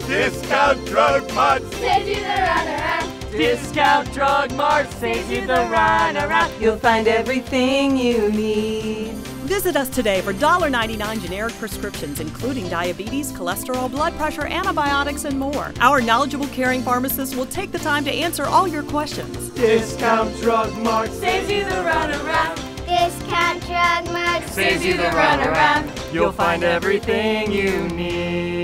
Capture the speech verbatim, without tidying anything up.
Discount Drug Mart saves you the runaround. Discount Drug Mart saves you the runaround. You'll find everything you need. Visit us today for one ninety-nine generic prescriptions, including diabetes, cholesterol, blood pressure, antibiotics, and more. Our knowledgeable, caring pharmacists will take the time to answer all your questions. Discount Drug Mart Saves you the runaround. Discount Drug Mart Saves you the runaround. You'll find everything you need.